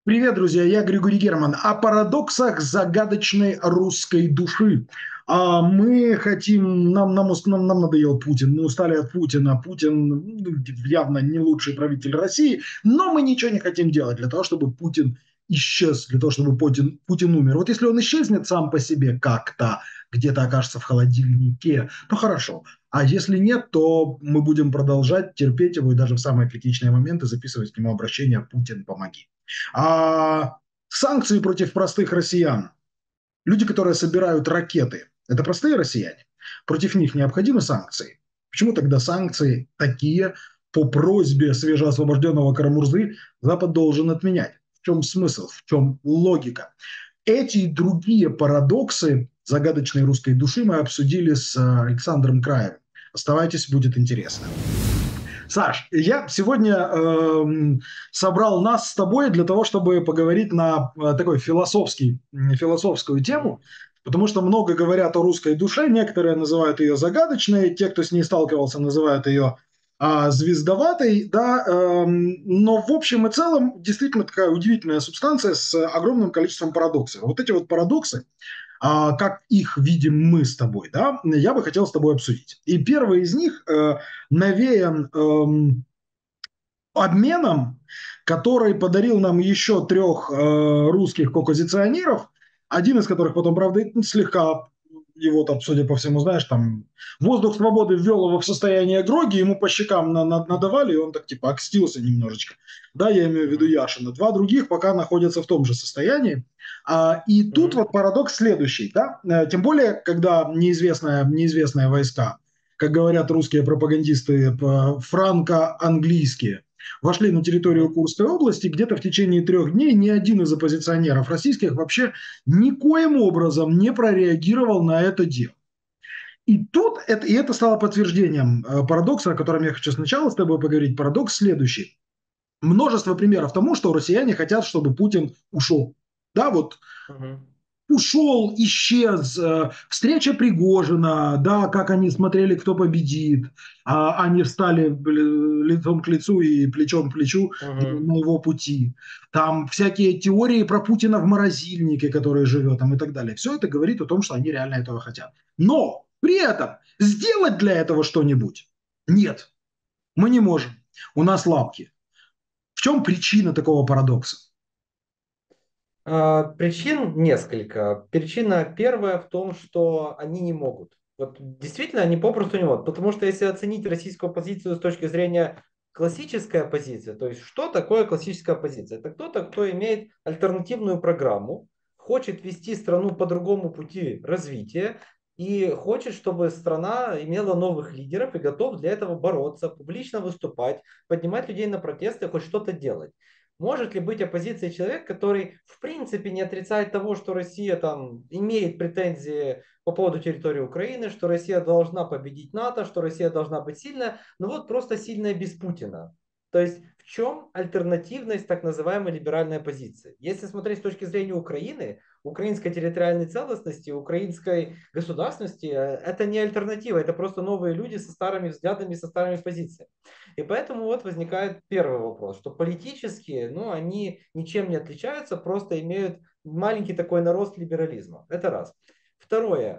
Привет, друзья, я Григорий Герман. О парадоксах загадочной русской души. Мы хотим, нам надоел Путин, мы устали от Путина. Путин явно не лучший правитель России, но мы ничего не хотим делать для того, чтобы Путин исчез, для того, чтобы Путин умер. Вот если он исчезнет сам по себе как-то, где-то окажется в холодильнике, то хорошо. А если нет, то мы будем продолжать терпеть его и даже в самые критичные моменты записывать к нему обращение «Путин, помоги». А санкции против простых россиян. Люди, которые собирают ракеты, это простые россияне. Против них необходимы санкции. Почему тогда санкции такие по просьбе свежеосвобожденного Карамурзы Запад должен отменять? В чем смысл? В чем логика? Эти и другие парадоксы загадочной русской души мы обсудили с Александром Краевым. Оставайтесь, будет интересно. Саш, я сегодня собрал нас с тобой для того, чтобы поговорить на такой философскую тему, потому что много говорят о русской душе, некоторые называют ее загадочной, те, кто с ней сталкивался, называют ее звездоватой, да, но в общем и целом действительно такая удивительная субстанция с огромным количеством парадоксов. Вот эти вот парадоксы, как их видим мы с тобой, да, я бы хотел с тобой обсудить. И первый из них навеян обменом, который подарил нам еще трех русских кокозиционеров, один из которых потом, правда, слегка его там, судя по всему, знаешь, там воздух свободы ввел его в состояние гроги, ему по щекам надавали, и он так типа окстился немножечко. Да, я имею в виду Яшина. Два других пока находятся в том же состоянии. И тут вот парадокс следующий, да, тем более, когда неизвестные войска, как говорят русские пропагандисты, франко-английские, вошли на территорию Курской области, где-то в течение 3 дней ни один из оппозиционеров российских вообще никоим образом не прореагировал на это дело. И это стало подтверждением парадокса, о котором я хочу сначала с тобой поговорить. Парадокс следующий. Множество примеров тому, что россияне хотят, чтобы Путин ушел. Да, вот ушел, исчез, встреча Пригожина, да, как они смотрели, кто победит, они встали лицом к лицу и плечом к плечу на его пути. Там всякие теории про Путина в морозильнике, который живет, там, и так далее. Все это говорит о том, что они реально этого хотят. Но при этом сделать для этого что-нибудь нет, мы не можем. У нас лапки. В чем причина такого парадокса? Причин несколько. Причина первая в том, что они не могут. Вот действительно, они попросту не могут. Потому что если оценить российскую оппозицию с точки зрения классической оппозиции, то есть что такое классическая оппозиция? Это кто-то, кто имеет альтернативную программу, хочет вести страну по другому пути развития и хочет, чтобы страна имела новых лидеров и готов для этого бороться, публично выступать, поднимать людей на протесты, хоть что-то делать. Может ли быть оппозицией человек, который в принципе не отрицает того, что Россия там имеет претензии по поводу территории Украины, что Россия должна победить НАТО, что Россия должна быть сильная, но вот просто сильная без Путина. То есть в чем альтернативность так называемой либеральной оппозиции? Если смотреть с точки зрения Украины, украинской территориальной целостности, украинской государственности, это не альтернатива, это просто новые люди со старыми взглядами, со старыми позициями. И поэтому вот возникает первый вопрос, что политические, ну, они ничем не отличаются, просто имеют маленький такой нарост либерализма. Это раз. Второе.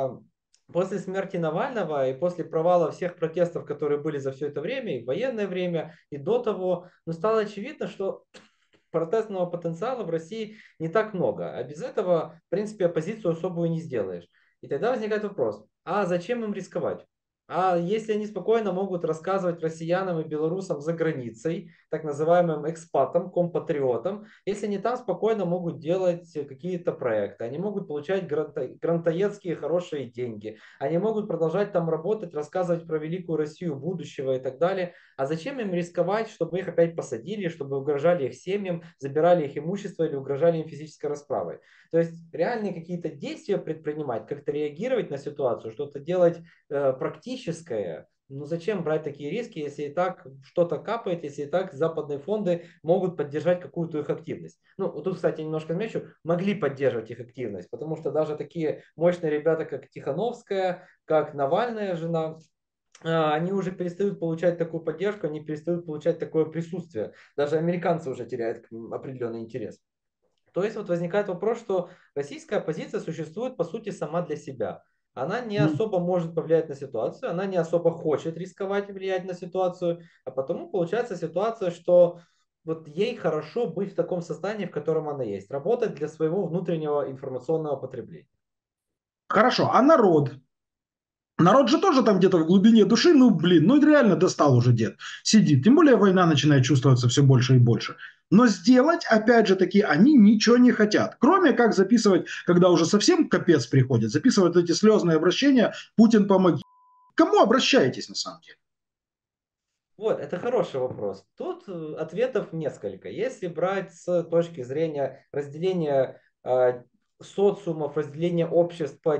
После смерти Навального и после провала всех протестов, которые были за все это время, и в военное время, и до того, ну, стало очевидно, что протестного потенциала в России не так много. А без этого, в принципе, оппозицию особую не сделаешь. И тогда возникает вопрос, а зачем им рисковать? А если они спокойно могут рассказывать россиянам и белорусам за границей, так называемым экспатам, компатриотам, если они там спокойно могут делать какие-то проекты, они могут получать грантоедские хорошие деньги, они могут продолжать там работать, рассказывать про великую Россию будущего и так далее. А зачем им рисковать, чтобы их опять посадили, чтобы угрожали их семьям, забирали их имущество или угрожали им физической расправой? То есть реальные какие-то действия предпринимать, как-то реагировать на ситуацию, что-то делать практическое. Ну зачем брать такие риски, если и так что-то капает, если и так западные фонды могут поддержать какую-то их активность. Ну, вот тут, кстати, немножко отмечу, могли поддерживать их активность, потому что даже такие мощные ребята, как Тихановская, как Навальная жена, они уже перестают получать такую поддержку, они перестают получать такое присутствие. Даже американцы уже теряют к ним определенный интерес. То есть вот возникает вопрос, что российская оппозиция существует по сути сама для себя. Она не М. особо может повлиять на ситуацию, она не особо хочет рисковать и влиять на ситуацию, а потому получается ситуация, что вот ей хорошо быть в таком состоянии, в котором она есть, работать для своего внутреннего информационного потребления. Хорошо, а народ? Народ же тоже там где-то в глубине души, ну, блин, ну, реально достал уже дед. Сидит. Тем более война начинает чувствоваться все больше и больше. Но сделать, опять же таки, они ничего не хотят. Кроме как записывать, когда уже совсем капец приходит, записывать эти слезные обращения «Путин, помоги». К кому обращаетесь на самом деле? Вот, это хороший вопрос. Тут ответов несколько. Если брать с точки зрения разделения социумов, разделения обществ по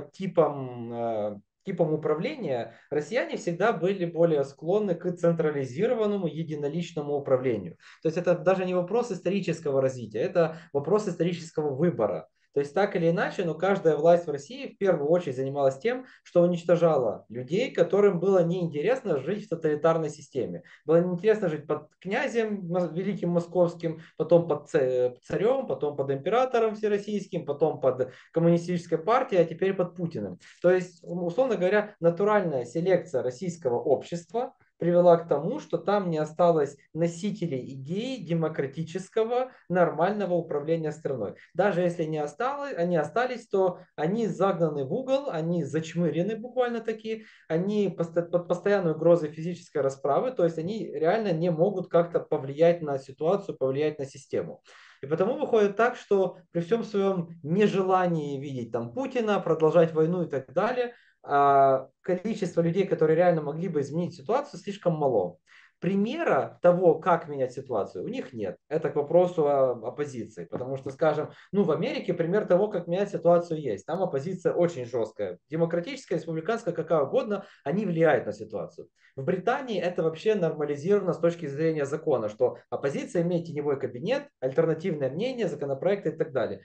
типам управления, россияне всегда были более склонны к централизированному единоличному управлению. То есть это даже не вопрос исторического развития, это вопрос исторического выбора. То есть так или иначе, но каждая власть в России в первую очередь занималась тем, что уничтожала людей, которым было неинтересно жить в тоталитарной системе. Было неинтересно жить под князем великим московским, потом под царем, потом под императором всероссийским, потом под коммунистической партией, а теперь под Путиным. То есть, условно говоря, натуральная селекция российского общества привела к тому, что там не осталось носителей идеи демократического, нормального управления страной. Даже если не осталось, они остались, то они загнаны в угол, они зачмырены буквально такие, они под постоянной угрозой физической расправы, то есть они реально не могут как-то повлиять на ситуацию, повлиять на систему. И потому выходит так, что при всем своем нежелании видеть там Путина, продолжать войну и так далее, количество людей, которые реально могли бы изменить ситуацию, слишком мало. Примера того, как менять ситуацию, у них нет. Это к вопросу о оппозиции. Потому что, скажем, ну, в Америке пример того, как менять ситуацию есть. Там оппозиция очень жесткая. Демократическая, республиканская, какая угодно, они влияют на ситуацию. В Британии это вообще нормализировано с точки зрения закона, что оппозиция имеет теневой кабинет, альтернативное мнение, законопроекты и так далее.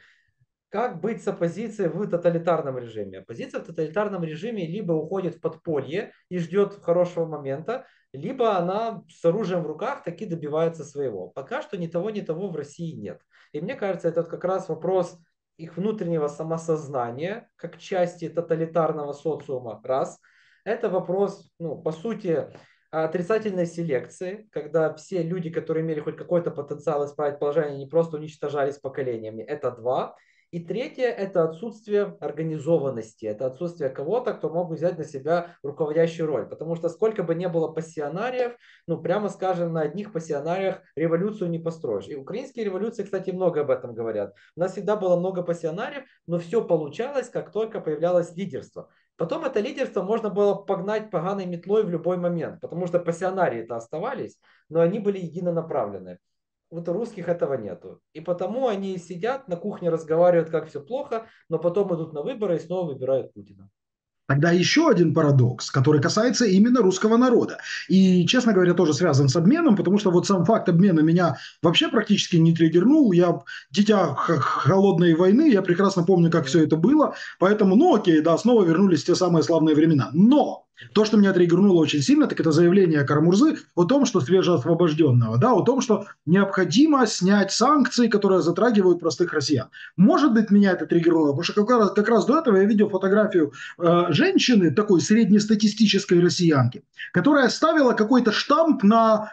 Как быть с оппозицией в тоталитарном режиме? Оппозиция в тоталитарном режиме либо уходит в подполье и ждет хорошего момента, либо она с оружием в руках таки добивается своего. Пока что ни того в России нет. И мне кажется, это как раз вопрос их внутреннего самосознания, как части тоталитарного социума, раз. Это вопрос, ну, по сути, отрицательной селекции, когда все люди, которые имели хоть какой-то потенциал исправить положение, не просто уничтожались поколениями. Это два. И третье– это отсутствие организованности, это отсутствие кого-то, кто мог бы взять на себя руководящую роль. Потому что сколько бы ни было пассионариев, ну, прямо скажем, на одних пассионариях революцию не построишь. И украинские революции, кстати, много об этом говорят. У нас всегда было много пассионариев, но все получалось, как только появлялось лидерство. Потом это лидерство можно было погнать поганой метлой в любой момент, потому что пассионарии-то оставались, но они были единонаправлены. Вот у русских этого нету. И потому они сидят на кухне, разговаривают, как все плохо, но потом идут на выборы и снова выбирают Путина. Тогда еще один парадокс, который касается именно русского народа. И, честно говоря, тоже связан с обменом, потому что вот сам факт обмена меня вообще практически не триггернул. Я дитя холодной войны, я прекрасно помню, как все это было. Поэтому, ну окей, да, снова вернулись в те самые славные времена. Но то, что меня триггернуло очень сильно, так это заявление Карамурзы о том, что свежеосвобожденного, да, о том, что необходимо снять санкции, которые затрагивают простых россиян. Может быть, меня это триггернуло, потому что как раз до этого я видел фотографию женщины, такой среднестатистической россиянки, которая ставила какой-то штамп на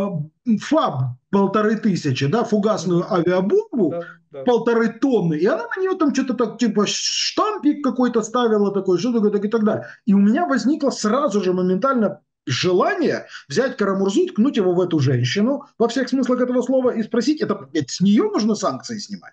ФАБ 1500, да, фугасную авиабомбу, Да, да. 1,5 тонны, и она на нее там что-то так, типа, штампик какой-то ставила такой, что такое, так и так далее. И у меня возникло сразу же моментально желание взять Карамурзу, ткнуть его в эту женщину, во всех смыслах этого слова, и спросить, это с нее нужно санкции снимать?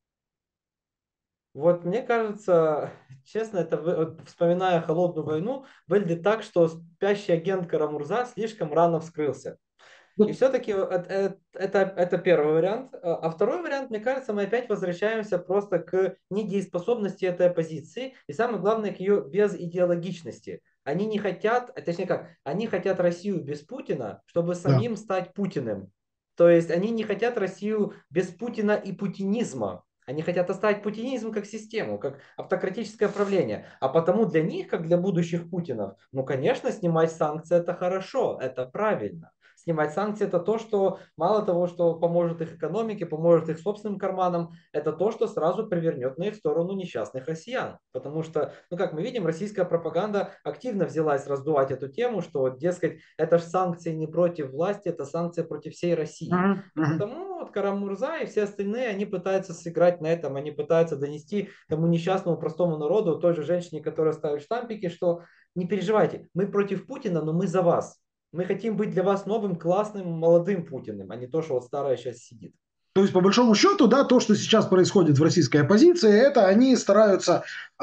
Вот мне кажется, честно, вот вспоминая холодную войну, выглядит так, что спящий агент Карамурза слишком рано вскрылся. И все-таки это первый вариант. А второй вариант, мне кажется, мы опять возвращаемся просто к недееспособности этой оппозиции и самое главное, к ее безидеологичности. Они не хотят, точнее как, они хотят Россию без Путина, чтобы Да. самим стать Путиным. То есть они не хотят Россию без Путина и путинизма. Они хотят оставить путинизм как систему, как автократическое правление. А потому для них, как для будущих Путинов, ну, конечно, снимать санкции – это хорошо, это правильно. Снимать санкции – это то, что мало того, что поможет их экономике, поможет их собственным карманам, это то, что сразу привернет на их сторону несчастных россиян. Потому что, ну, как мы видим, российская пропаганда активно взялась раздувать эту тему, что, вот, дескать, это же санкции не против власти, это санкции против всей России. Мгм, И мгм. потому вот Карамурза и все остальные, они пытаются сыграть на этом, они пытаются донести тому несчастному простому народу, той же женщине, которая ставит штампики, что не переживайте, мы против Путина, но мы за вас. Мы хотим быть для вас новым, классным, молодым Путиным, а не то, что вот старое сейчас сидит. То есть, по большому счету, да, то, что сейчас происходит в российской оппозиции, это они стараются,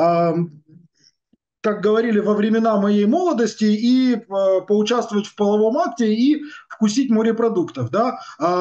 как говорили во времена моей молодости, и поучаствовать в половом акте и вкусить морепродуктов, да.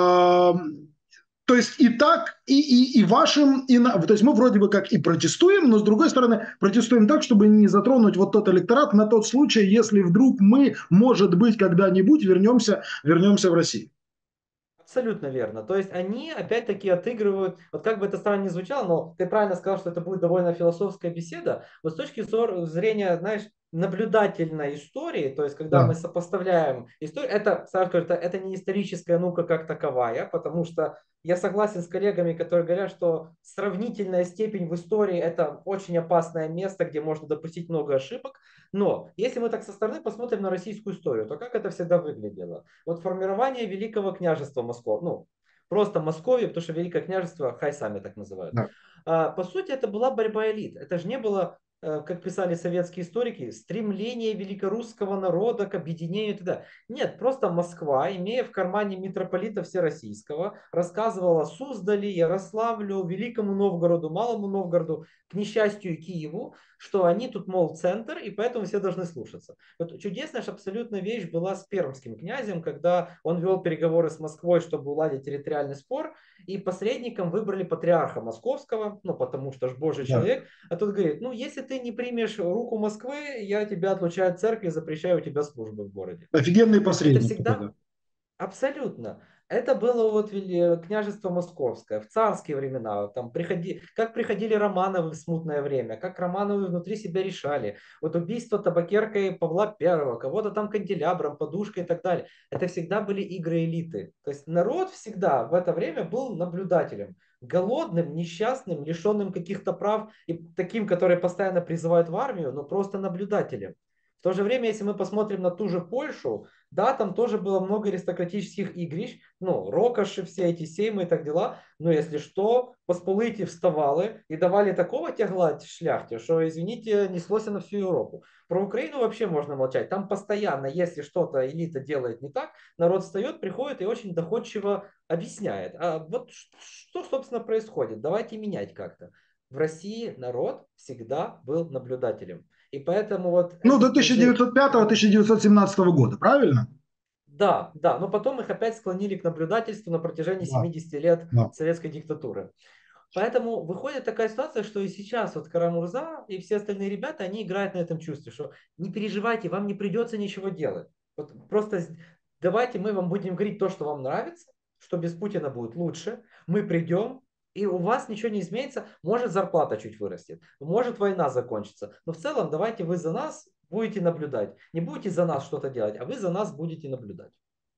То есть и так, и вашим, то есть мы вроде бы как и протестуем, но с другой стороны протестуем так, чтобы не затронуть вот тот электорат на тот случай, если вдруг мы, может быть, когда-нибудь вернемся в Россию. Абсолютно верно. То есть они опять-таки отыгрывают, вот как бы это странно ни звучало, но ты правильно сказал, что это будет довольно философская беседа. Вот с точки зрения, знаешь, наблюдательной истории, то есть когда мы Да, сопоставляем историю, это, сразу скажу, это не историческая наука как таковая, потому что я согласен с коллегами, которые говорят, что сравнительная степень в истории – это очень опасное место, где можно допустить много ошибок. Но если мы так со стороны посмотрим на российскую историю, то как это всегда выглядело? Вот формирование Великого княжества Москвы, ну, просто Московия, потому что Великое княжество, хай сами так называют. да. По сути, это была борьба элит. Это же не было, как писали советские историки, стремление великорусского народа к объединению тогда. Нет, просто Москва, имея в кармане митрополита Всероссийского, рассказывала Суздали, Ярославлю, Великому Новгороду, Малому Новгороду, к несчастью, и Киеву, что они тут, мол, центр, и поэтому все должны слушаться. Вот чудесная же абсолютно вещь была с пермским князем, когда он вел переговоры с Москвой, чтобы уладить территориальный спор, и посредником выбрали патриарха московского, ну, потому что ж Божий Да. человек, а тот говорит, ну, если ты не примешь руку Москвы, я тебя отлучаю от церкви и запрещаю у тебя службы в городе. Офигенный То есть это посредник такой, всегда да. абсолютно. Это было вот княжество Московское в царские времена. Там как приходили Романовы в смутное время, как Романовы внутри себя решали. Вот убийство табакеркой Павла Первого, кого-то там канделябром, подушкой и так далее. Это всегда были игры элиты. То есть народ всегда в это время был наблюдателем. Голодным, несчастным, лишенным каких-то прав и таким, который постоянно призывают в армию, но просто наблюдателем. В то же время, если мы посмотрим на ту же Польшу, да, там тоже было много аристократических игрищ, ну, рокоши, все эти сеймы и так дела, но если что, посполыти вставали и давали такого тягла шляхте, что, извините, неслось на всю Европу. Про Украину вообще можно молчать. Там постоянно, если что-то элита делает не так, народ встает, приходит и очень доходчиво объясняет. А вот что, собственно, происходит? Давайте менять как-то. В России народ всегда был наблюдателем. И поэтому вот Ну, до этот призыв. 1905-1917 года, правильно? Да, да, но потом их опять склонили к наблюдательству на протяжении Да, 70 лет да. советской диктатуры. Поэтому выходит такая ситуация, что и сейчас вот Карамурза и все остальные ребята, они играют на этом чувстве, что не переживайте, вам не придется ничего делать. Вот просто давайте мы вам будем говорить то, что вам нравится, что без Путина будет лучше, мы придем, и у вас ничего не изменится, может зарплата чуть вырастет, может война закончится, но в целом давайте вы за нас будете наблюдать. Не будете за нас что-то делать, а вы за нас будете наблюдать.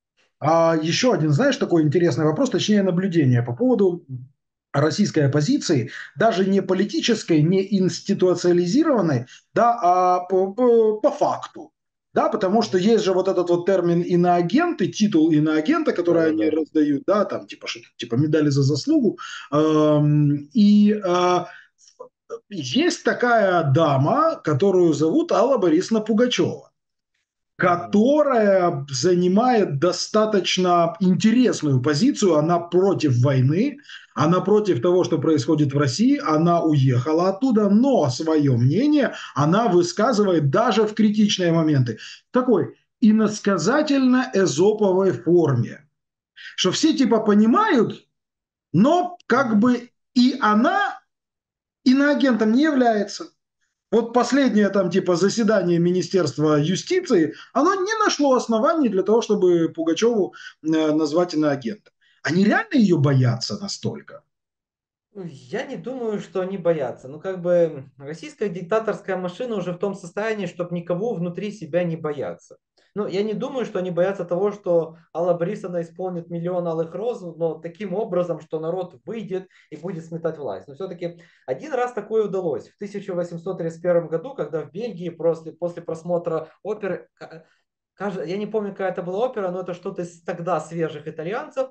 А еще один, знаешь, такой интересный вопрос, точнее наблюдение по поводу российской оппозиции, даже не политической, не институциализированной, да, а по факту. Да, потому что Мгм. есть же вот этот вот термин иноагенты, титул иноагента, Да, который да, они да. раздают, да, там типа, типа медали за заслугу. И есть такая дама, которую зовут Алла Борисовна Пугачева, Мгм. которая занимает достаточно интересную позицию. Она против войны, она против того, что происходит в России, она уехала оттуда, но свое мнение она высказывает даже в критичные моменты. В такой иносказательно-эзоповой форме, что все типа понимают, но как Мгм. бы и она иноагентом не является. Вот последнее там типа заседание Министерства юстиции, оно не нашло оснований для того, чтобы Пугачеву назвать иноагентом. Они реально ее боятся настолько? Я не думаю, что они боятся. Ну, как бы российская диктаторская машина уже в том состоянии, чтобы никого внутри себя не бояться. Ну, я не думаю, что они боятся того, что Алла Борисовна исполнит миллион алых роз, но таким образом, что народ выйдет и будет сметать власть. Но все-таки один раз такое удалось. В 1831 году, когда в Бельгии после просмотра оперы, я не помню, какая это была опера, но это что-то из тогда свежих итальянцев,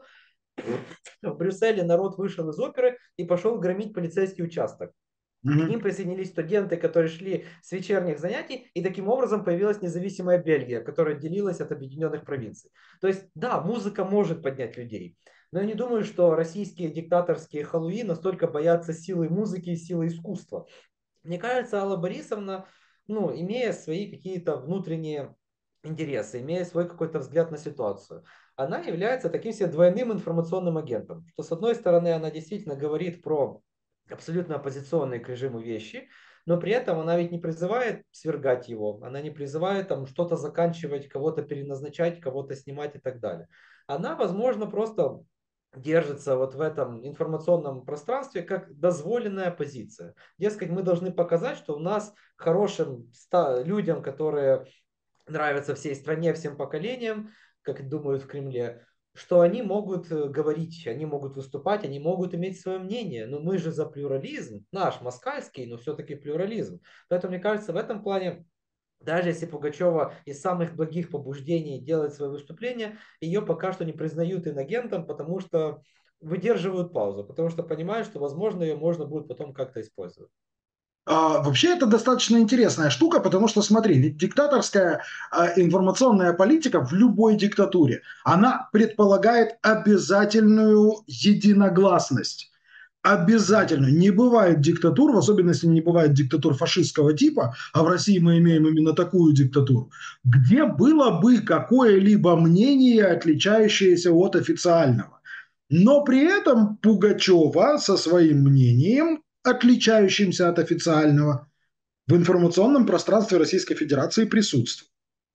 в Брюсселе народ вышел из оперы и пошел громить полицейский участок. К Мгм. ним присоединились студенты, которые шли с вечерних занятий, и таким образом появилась независимая Бельгия, которая отделилась от объединенных провинций. То есть, да, музыка может поднять людей, но я не думаю, что российские диктаторские халуи настолько боятся силы музыки и силы искусства. Мне кажется, Алла Борисовна, ну, имея свои какие-то внутренние интересы, имея свой какой-то взгляд на ситуацию, она является таким себе двойным информационным агентом. Что с одной стороны она действительно говорит про абсолютно оппозиционные к режиму вещи, но при этом она ведь не призывает свергать его, она не призывает там что-то заканчивать, кого-то переназначать, кого-то снимать и так далее. Она, возможно, просто держится вот в этом информационном пространстве как дозволенная позиция. Дескать, мы должны показать, что у нас хорошим людям, которые нравятся всей стране, всем поколениям, как думают в Кремле, что они могут говорить, они могут выступать, они могут иметь свое мнение. Но мы же за плюрализм, наш москальский, но все-таки плюрализм. Поэтому, мне кажется, в этом плане даже если Пугачева из самых благих побуждений делает свое выступление, ее пока что не признают инагентом, потому что выдерживают паузу, потому что понимают, что, возможно, ее можно будет потом как-то использовать. Вообще это достаточно интересная штука, потому что, смотри, ведь диктаторская информационная политика в любой диктатуре, она предполагает обязательную единогласность. Обязательно. Мгм. Не бывает диктатур, в особенности не бывает диктатур фашистского типа, а в России мы имеем именно такую диктатуру, где было бы какое-либо мнение, отличающееся от официального. Но при этом Пугачева со своим мнением, отличающимся от официального, в информационном пространстве Российской Федерации присутствует.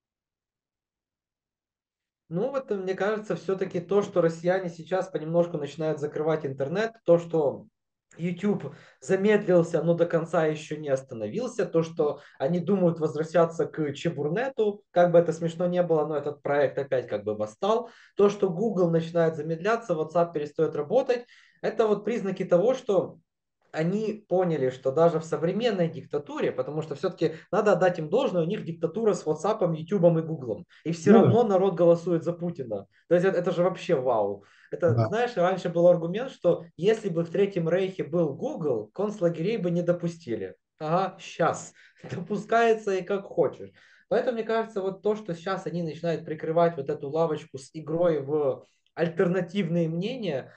Ну, вот мне кажется, все-таки то, что россияне сейчас понемножку начинают закрывать интернет, то, что YouTube замедлился, но до конца еще не остановился, то, что они думают возвращаться к Чебурнету, как бы это смешно не было, но этот проект опять как бы восстал, то, что Google начинает замедляться, WhatsApp перестает работать, это вот признаки того, что они поняли, что даже в современной диктатуре, потому что все-таки надо отдать им должное, у них диктатура с WhatsApp, YouTube и Google. И все Ну да, равно народ голосует за Путина. То есть это же вообще вау. Это, да. знаешь, раньше был аргумент, что если бы в Третьем Рейхе был Google, концлагерей бы не допустили. Ага, сейчас. Допускается и как хочешь. Поэтому, мне кажется, вот то, что сейчас они начинают прикрывать вот эту лавочку с игрой в альтернативные мнения,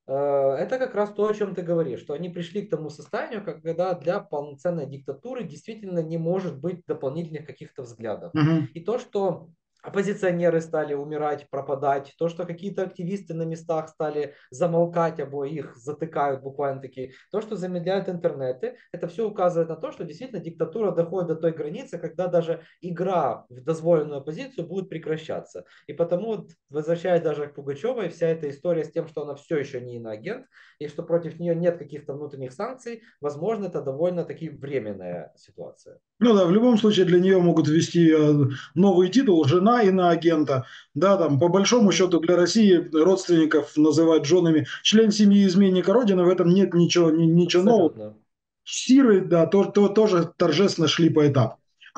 это как раз то, о чем ты говоришь, что они пришли к тому состоянию, когда для полноценной диктатуры действительно не может быть дополнительных каких-то взглядов. Мгм. И то, что оппозиционеры стали умирать, пропадать, то, что какие-то активисты на местах стали замолкать, обо их затыкают буквально таки, то, что замедляют интернеты, это все указывает на то, что действительно диктатура доходит до той границы, когда даже игра в дозволенную оппозицию будет прекращаться. И потому, вот, возвращаясь даже к Пугачевой, вся эта история с тем, что она все еще не иноагент, и что против нее нет каких-то внутренних санкций, возможно, это довольно-таки временная ситуация. Ну да, в любом случае для нее могут ввести новый титул «Жена иноагента». Да, там, по большому счету Мгм. для России родственников называть женами. Член семьи изменника Родины, в этом нет ничего, ничего нового. Абсолютно. Сиры, да, тоже торжественно шли по этапу.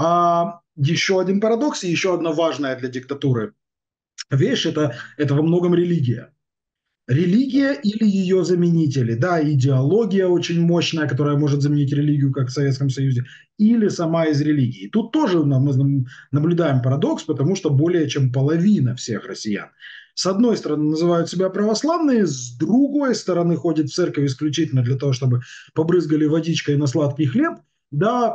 А еще один парадокс и еще одна важная для диктатуры вещь – Мгм. это во многом религия. Религия Да. или ее заменители, да, идеология очень мощная, которая может заменить религию, как в Советском Союзе, или сама из религии. Тут тоже мы наблюдаем парадокс, потому что более чем половина всех россиян, с одной стороны, называют себя православные, с другой стороны, ходят в церковь исключительно для того, чтобы побрызгали водичкой на сладкий хлеб, да,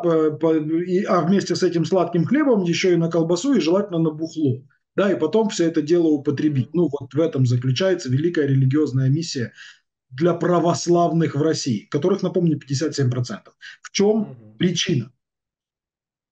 а вместе с этим сладким хлебом еще и на колбасу, и желательно на бухло, да, и потом все это дело употребить. Мгм. Ну, вот в этом заключается великая религиозная миссия для православных в России, которых, напомню, 57%. В чем Мгм. причина?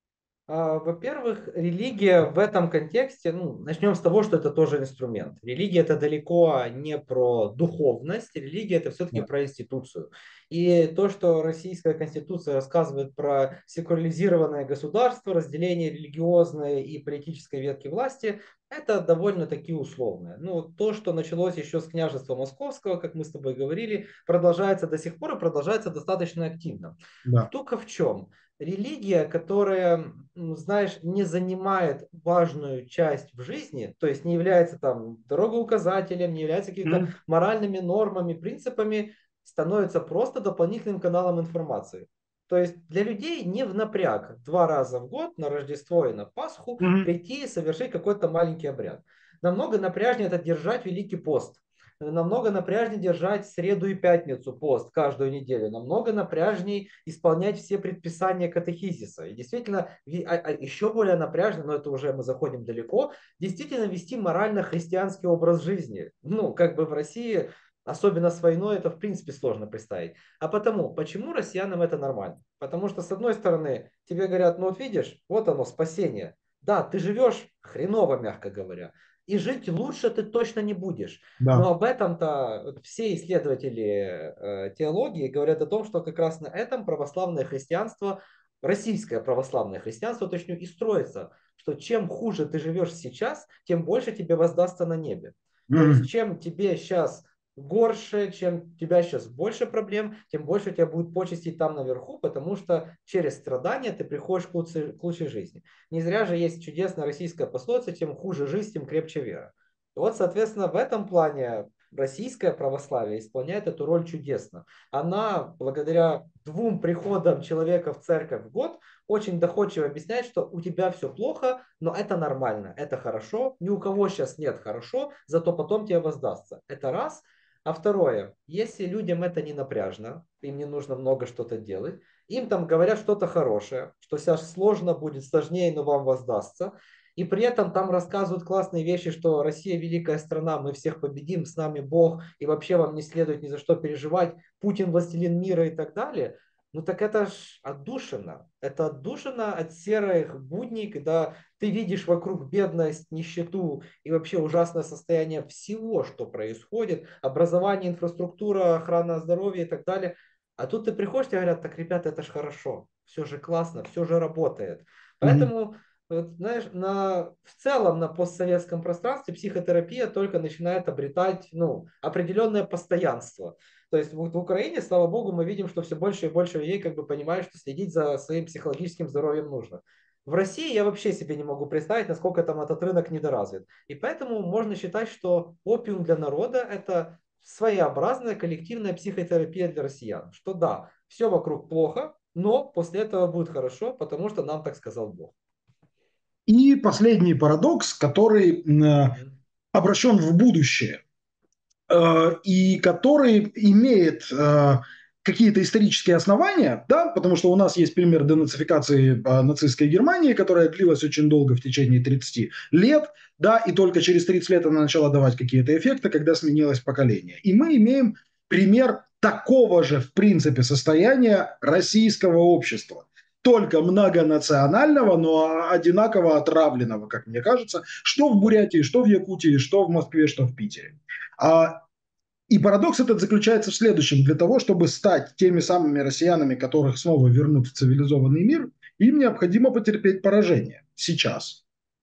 Во-первых, религия в этом контексте, ну, начнем с того, что это тоже инструмент. Религия это далеко не про духовность, религия это все-таки Да. про институцию. И то, что российская конституция рассказывает про секуляризированное государство, разделение религиозной и политической ветки власти, это довольно-таки условное. Ну, то, что началось еще с княжества Московского, как мы с тобой говорили, продолжается до сих пор и продолжается достаточно активно. Да. Штука в чем? Религия, которая, ну, знаешь, не занимает важную часть в жизни, то есть не является там дорогоуказателем, не является какими-то Мгм. моральными нормами, принципами, становится просто дополнительным каналом информации. То есть для людей не в напряг 2 раза в год на Рождество и на Пасху Мгм. прийти и совершить какой-то маленький обряд. Намного напряжнее это держать Великий пост. Намного напряжнее держать среду и пятницу пост каждую неделю. Намного напряжнее исполнять все предписания катехизиса. И действительно, еще более напряжно, но это уже мы заходим далеко, действительно вести морально-христианский образ жизни. Ну, как бы в России, особенно с войной, это в принципе сложно представить. А потому, почему россиянам это нормально? Потому что, с одной стороны, тебе говорят, ну вот видишь, вот оно, спасение. Да, ты живешь хреново, мягко говоря, и жить лучше ты точно не будешь. Но Да. об этом-то вот все исследователи теологии говорят о том, что как раз на этом православное христианство, российское православное христианство, точнее, и строится, что чем хуже ты живешь сейчас, тем больше тебе воздастся на небе. То есть, Мгм. чем тебе сейчас горше, чем у тебя сейчас больше проблем, тем больше у тебя будет почестей там наверху, потому что через страдания ты приходишь к лучшей жизни. Не зря же есть чудесная российская пословица: чем хуже жизнь, тем крепче вера. И вот, соответственно, в этом плане российское православие исполняет эту роль чудесно. Она, благодаря 2 приходам человека в церковь в год, очень доходчиво объясняет, что у тебя все плохо, но это нормально, это хорошо, ни у кого сейчас нет хорошо, зато потом тебе воздастся. Это раз. А второе, если людям это не напряжно, им не нужно много что-то делать, им там говорят что-то хорошее, что сейчас сложно будет, сложнее, но вам воздастся. И при этом там рассказывают классные вещи, что Россия великая страна, мы всех победим, с нами Бог, и вообще вам не следует ни за что переживать, Путин властелин мира и так далее. Ну так это ж отдушина. Это отдушина от серых будней, когда ты видишь вокруг бедность, нищету и вообще ужасное состояние всего, что происходит, образование, инфраструктура, охрана здоровья и так далее. А тут ты приходишь, тебе говорят, так, ребята, это же хорошо, все же классно, все же работает. Мгм. Поэтому, вот, знаешь, в целом на постсоветском пространстве психотерапия только начинает обретать, ну, определенное постоянство. То есть в Украине, слава богу, мы видим, что все больше и больше людей как бы понимают, что следить за своим психологическим здоровьем нужно. В России я вообще себе не могу представить, насколько там этот рынок недоразвит. И поэтому можно считать, что опиум для народа – это своеобразная коллективная психотерапия для россиян. Что да, все вокруг плохо, но после этого будет хорошо, потому что нам так сказал Бог. И последний парадокс, который Мгм. обращен в будущее. И который имеет какие-то исторические основания, да, потому что у нас есть пример денацификации нацистской Германии, которая длилась очень долго, в течение 30 лет, да, и только через 30 лет она начала давать какие-то эффекты, когда сменилось поколение. И мы имеем пример такого же, в принципе, состояния российского общества, только многонационального, но одинаково отравленного, как мне кажется, что в Да. Бурятии, что в Якутии, что в Москве, что в Питере. А, и парадокс этот заключается в следующем. Для того, чтобы стать теми самыми россиянами, которых снова вернут в цивилизованный мир, им необходимо потерпеть поражение. Сейчас.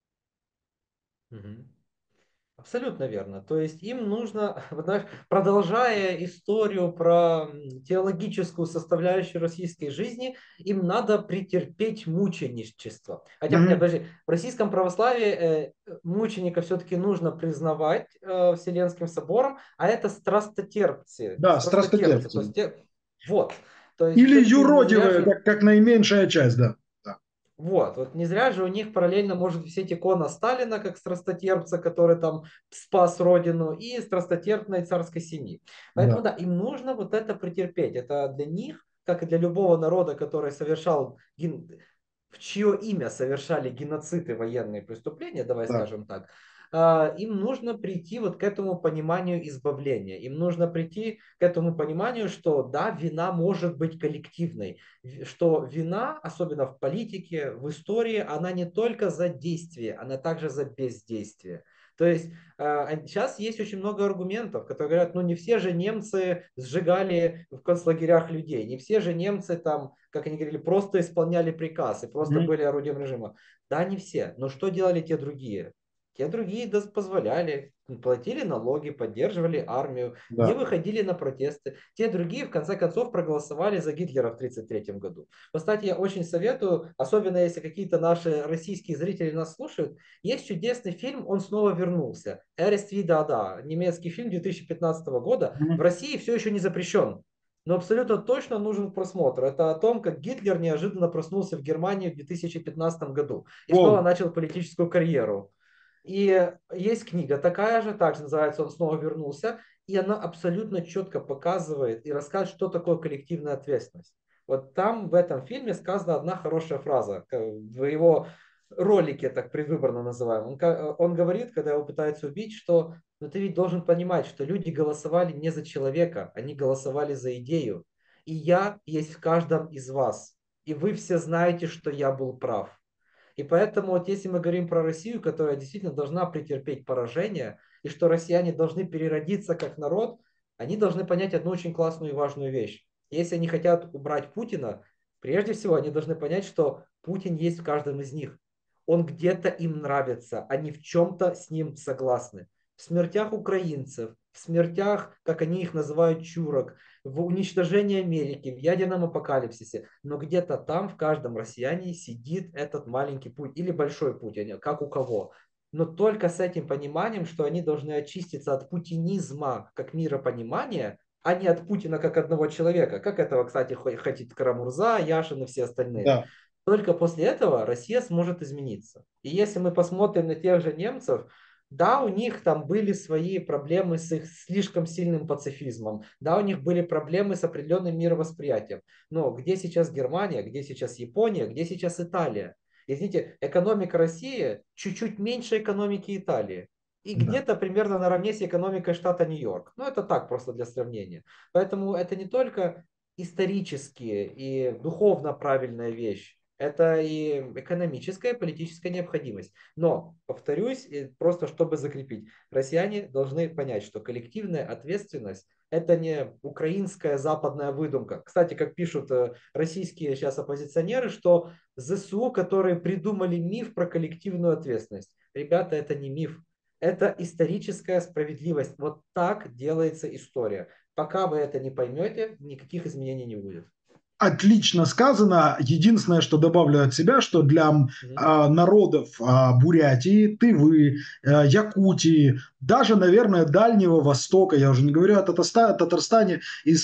Мгм. Абсолютно верно. То есть им нужно, вот знаешь, продолжая историю про теологическую составляющую российской жизни, им надо претерпеть мученичество. Хотя, нет, Мгм. подожди, в российском православии мученика все-таки нужно признавать Вселенским собором, а это страстотерпцы. Да, Страстотерпцы. То страстотерпцы. есть, вот. То есть Или все-таки не зря юродивые, же как наименьшая часть, да. Да, вот не зря же у них параллельно может висеть икона Сталина как страстотерпца, который там спас родину, и страстотерпной царской семьи. Поэтому да, да, им нужно вот это претерпеть. Это для них, как и для любого народа, который совершал, в чье имя совершали геноцид и военные преступления, давай да. скажем так, им нужно прийти вот к этому пониманию избавления. Им нужно прийти к этому пониманию, что да, вина может быть коллективной, что вина, особенно в политике, в истории, она не только за действие, она также за бездействие. То есть сейчас есть очень много аргументов, которые говорят, ну не все же немцы сжигали в концлагерях людей, не все же немцы там, как они говорили, просто исполняли приказ и просто Мгм. были орудием режима. Да, не все, но что делали те другие? Те другие позволяли, платили налоги, поддерживали армию, не Да. выходили на протесты. Те другие, в конце концов, проголосовали за Гитлера в 1933 году. Кстати, я очень советую, особенно если какие-то наши российские зрители нас слушают, есть чудесный фильм «Он снова вернулся». «Эрест вида да», немецкий фильм 2015 года. В Мгм. России все еще не запрещен, но абсолютно точно нужен просмотр. Это о том, как Гитлер неожиданно проснулся в Германии в 2015 году и снова Воу. начал политическую карьеру. И есть книга такая же, также называется «Он снова вернулся», и она абсолютно четко показывает и рассказывает, что такое коллективная ответственность. Вот там в этом фильме сказана одна хорошая фраза, в его ролике, так предвыборно называемом. Он говорит, когда его пытаются убить, что ну, ты ведь должен понимать, что люди голосовали не за человека, они голосовали за идею. И я есть в каждом из вас. И вы все знаете, что я был прав. И поэтому вот если мы говорим про Россию, которая действительно должна претерпеть поражение, и что россияне должны переродиться как народ, они должны понять одну очень классную и важную вещь. Если они хотят убрать Путина, прежде всего они должны понять, что Путин есть в каждом из них. Он где-то им нравится, они в чем-то с ним согласны. В смертях украинцев, в смертях, как они их называют, чурок, в уничтожении Америки, в ядерном апокалипсисе. Но где-то там в каждом россиянине сидит этот маленький путь или большой путь, как у кого. Но только с этим пониманием, что они должны очиститься от путинизма как миропонимания, а не от Путина как одного человека. Как этого, кстати, хотит Карамурза, Яшин и все остальные. Да. Только после этого Россия сможет измениться. И если мы посмотрим на тех же немцев, да, у них там были свои проблемы с их слишком сильным пацифизмом, да, у них были проблемы с определенным мировосприятием. Но где сейчас Германия, где сейчас Япония, где сейчас Италия? Извините, экономика России чуть-чуть меньше экономики Италии. И Да. где-то примерно наравне с экономикой штата Нью-Йорк. Ну, это так, просто для сравнения. Поэтому это не только исторически и духовно правильная вещь, это и экономическая, и политическая необходимость. Но, повторюсь, и просто чтобы закрепить, россияне должны понять, что коллективная ответственность это не украинская западная выдумка. Кстати, как пишут российские сейчас оппозиционеры, что ЗСУ, которые придумали миф про коллективную ответственность. Ребята, это не миф. Это историческая справедливость. Вот так делается история. Пока вы это не поймете, никаких изменений не будет. Отлично сказано. Единственное, что добавлю от себя, что для Мгм. народов Бурятии, Тывы, Якутии, даже, наверное, Дальнего Востока, я уже не говорю о Татарстане и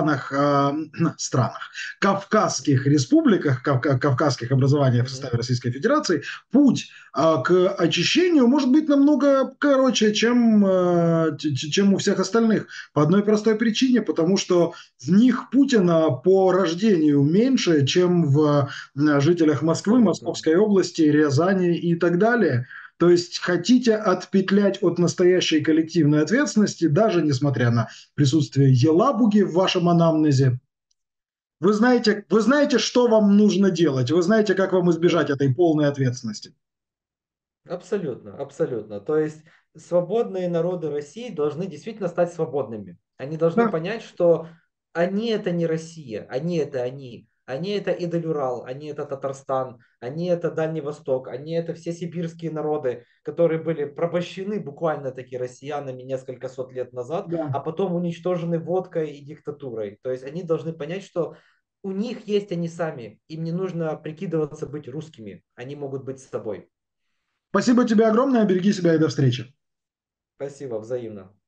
странах, Кавказских республиках, Кавказских образованиях в Мгм. составе Российской Федерации, путь к очищению может быть намного короче, чем у всех остальных. По одной простой причине, потому что в них Путина по рождению меньше, чем в жителях Москвы, Абсолютно. Московской области, Рязани и так далее. То есть хотите отпетлять от настоящей коллективной ответственности, даже несмотря на присутствие Елабуги в вашем анамнезе, вы знаете, что вам нужно делать, вы знаете, как вам избежать Да. этой полной ответственности. Абсолютно, абсолютно. То есть свободные народы России должны действительно стать свободными. Они должны Да, понять, что они это не Россия, они это они. Они это Идель-Урал, они это Татарстан, они это Дальний Восток, они это все сибирские народы, которые были порабощены буквально таки россиянами несколько сот лет назад, да. а потом уничтожены водкой и диктатурой. То есть они должны понять, что у них есть они сами, им не нужно прикидываться быть русскими, они могут быть с собой. Спасибо тебе огромное, береги себя и до встречи. Спасибо, взаимно.